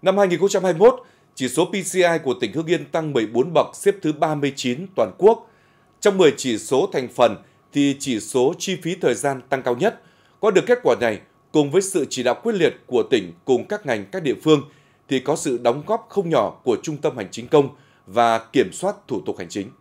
Năm 2021, chỉ số PCI của tỉnh Hưng Yên tăng 14 bậc, xếp thứ 39 toàn quốc. Trong 10 chỉ số thành phần thì chỉ số chi phí thời gian tăng cao nhất. Có được kết quả này, cùng với sự chỉ đạo quyết liệt của tỉnh cùng các ngành các địa phương, thì có sự đóng góp không nhỏ của Trung tâm Hành chính công và kiểm soát thủ tục hành chính.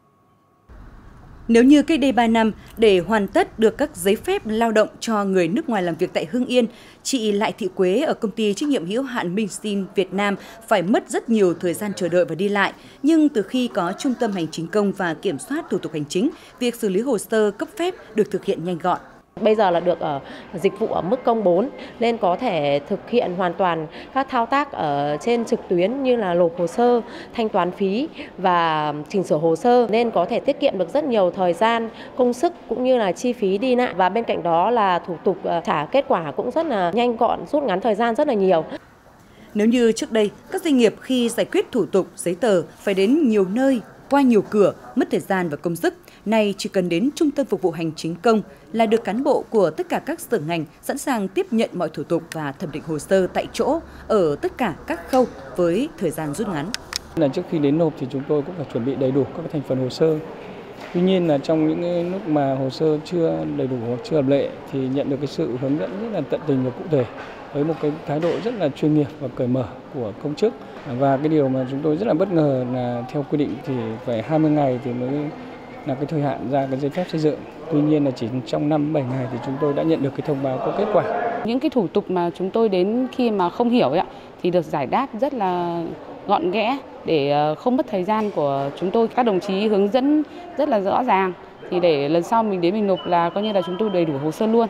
Nếu như cách đây 3 năm, để hoàn tất được các giấy phép lao động cho người nước ngoài làm việc tại Hưng Yên, chị Lại Thị Quế ở công ty trách nhiệm hữu hạn Minh Sin Việt Nam phải mất rất nhiều thời gian chờ đợi và đi lại. Nhưng từ khi có Trung tâm Hành chính công và kiểm soát thủ tục hành chính, việc xử lý hồ sơ cấp phép được thực hiện nhanh gọn. Bây giờ là được ở dịch vụ ở mức công 4 nên có thể thực hiện hoàn toàn các thao tác ở trên trực tuyến như là nộp hồ sơ, thanh toán phí và chỉnh sửa hồ sơ, nên có thể tiết kiệm được rất nhiều thời gian, công sức cũng như là chi phí đi lại, và bên cạnh đó là thủ tục trả kết quả cũng rất là nhanh gọn, rút ngắn thời gian rất là nhiều. Nếu như trước đây, các doanh nghiệp khi giải quyết thủ tục giấy tờ phải đến nhiều nơi, qua nhiều cửa, mất thời gian và công sức, nay chỉ cần đến Trung tâm Phục vụ Hành chính công là được cán bộ của tất cả các sở ngành sẵn sàng tiếp nhận mọi thủ tục và thẩm định hồ sơ tại chỗ ở tất cả các khâu với thời gian rút ngắn. Trước khi đến nộp thì chúng tôi cũng phải chuẩn bị đầy đủ các thành phần hồ sơ. Tuy nhiên là trong những lúc mà hồ sơ chưa đầy đủ hoặc chưa hợp lệ thì nhận được cái sự hướng dẫn rất là tận tình và cụ thể, với một cái thái độ rất là chuyên nghiệp và cởi mở của công chức. Và cái điều mà chúng tôi rất là bất ngờ là theo quy định thì phải 20 ngày thì mới là cái thời hạn ra cái giấy phép xây dựng. Tuy nhiên là chỉ trong 5-7 ngày thì chúng tôi đã nhận được cái thông báo có kết quả. Những cái thủ tục mà chúng tôi đến khi mà không hiểu thì được giải đáp rất là gọn ghẽ để không mất thời gian của chúng tôi. Các đồng chí hướng dẫn rất là rõ ràng, thì để lần sau mình đến mình nộp là coi như là chúng tôi đầy đủ hồ sơ luôn.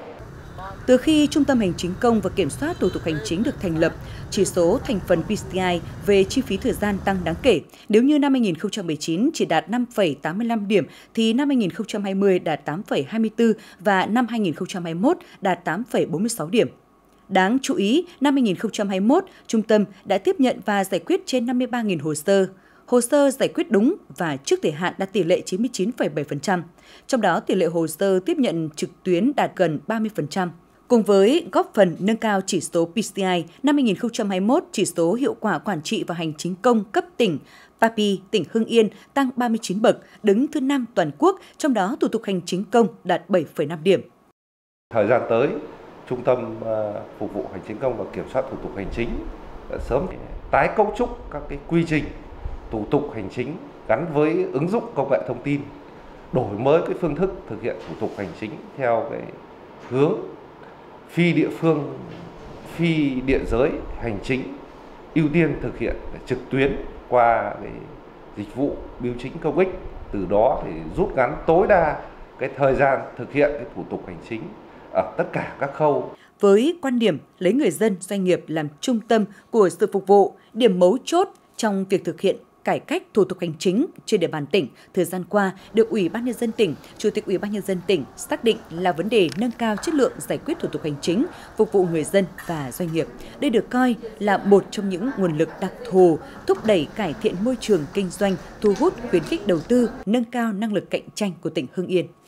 Từ khi Trung tâm Hành chính công và Kiểm soát thủ tục hành chính được thành lập, chỉ số thành phần PCI về chi phí thời gian tăng đáng kể. Nếu như năm 2019 chỉ đạt 5,85 điểm, thì năm 2020 đạt 8,24 và năm 2021 đạt 8,46 điểm. Đáng chú ý, năm 2021, Trung tâm đã tiếp nhận và giải quyết trên 53.000 hồ sơ. Hồ sơ giải quyết đúng và trước thời hạn đạt tỷ lệ 99,7%. Trong đó, tỷ lệ hồ sơ tiếp nhận trực tuyến đạt gần 30%. Cùng với góp phần nâng cao chỉ số PCI, năm 2021, chỉ số hiệu quả quản trị và hành chính công cấp tỉnh PAPI tỉnh Hưng Yên tăng 39 bậc, đứng thứ 5 toàn quốc, trong đó thủ tục hành chính công đạt 7,5 điểm. Thời gian tới, Trung tâm Phục vụ Hành chính công và Kiểm soát thủ tục hành chính sớm tái cấu trúc các cái quy trình thủ tục hành chính gắn với ứng dụng công nghệ thông tin, đổi mới cái phương thức thực hiện thủ tục hành chính theo cái hướng phi địa phương, phi địa giới hành chính, ưu tiên thực hiện trực tuyến qua cái dịch vụ bưu chính công ích, từ đó thì rút ngắn tối đa cái thời gian thực hiện cái thủ tục hành chính ở tất cả các khâu. Với quan điểm lấy người dân, doanh nghiệp làm trung tâm của sự phục vụ, điểm mấu chốt trong việc thực hiện cải cách thủ tục hành chính trên địa bàn tỉnh thời gian qua được Ủy ban Nhân dân tỉnh, Chủ tịch Ủy ban Nhân dân tỉnh xác định là vấn đề nâng cao chất lượng giải quyết thủ tục hành chính, phục vụ người dân và doanh nghiệp. Đây được coi là một trong những nguồn lực đặc thù thúc đẩy cải thiện môi trường kinh doanh, thu hút khuyến khích đầu tư, nâng cao năng lực cạnh tranh của tỉnh Hưng Yên.